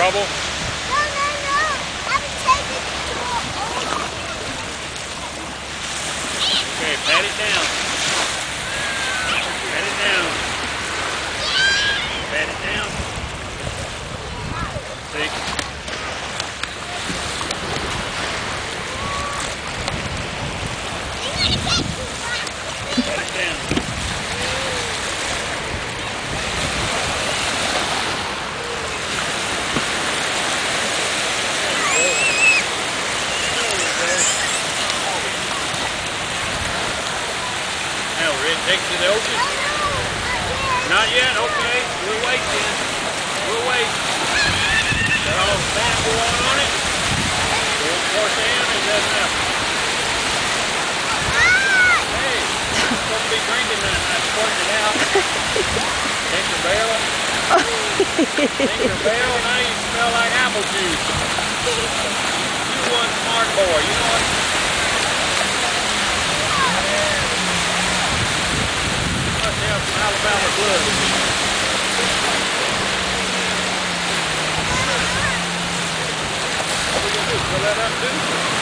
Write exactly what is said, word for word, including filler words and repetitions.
trouble? No, no, no. I'm taking it to a hole. Okay, pat it down. Pat it down. Pat it down. See? Pat it down. Now we're ready to take it to the ocean? Not yet, okay. We'll wait then. We'll wait. Got all the sand going on it. We'll pour sand and then uh, hey, you're supposed to be drinking that, not pouring it out. Tinkerbell. Tinkerbell, now you smell like apple juice. You one smart boy, you know what? Some Alabama blood. What are we going to do? Fill that up too?